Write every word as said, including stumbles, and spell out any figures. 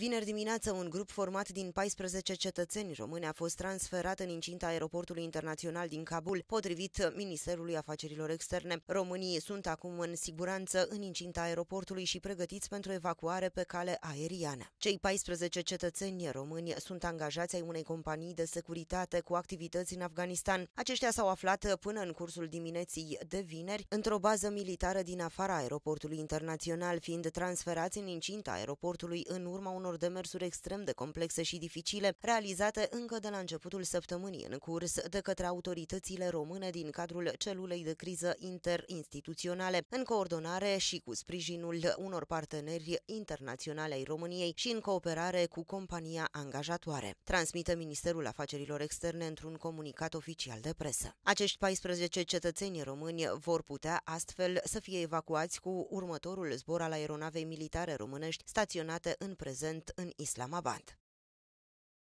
Vineri dimineață, un grup format din paisprezece cetățeni români a fost transferat în incinta aeroportului internațional din Kabul. Potrivit Ministerului Afacerilor Externe, românii sunt acum în siguranță în incinta aeroportului și pregătiți pentru evacuare pe cale aeriană. Cei paisprezece cetățeni români sunt angajați ai unei companii de securitate cu activități în Afganistan. Aceștia s-au aflat până în cursul dimineții de vineri într-o bază militară din afara aeroportului internațional, fiind transferați în incinta aeroportului în urma unor demersuri extrem de complexe și dificile, realizate încă de la începutul săptămânii în curs de către autoritățile române din cadrul celulei de criză interinstituționale, în coordonare și cu sprijinul unor parteneri internaționali ai României și în cooperare cu compania angajatoare, transmite Ministerul Afacerilor Externe într-un comunicat oficial de presă. Acești paisprezece cetățeni români vor putea astfel să fie evacuați cu următorul zbor al aeronavei militare românești staționate în prezent în Islamabad.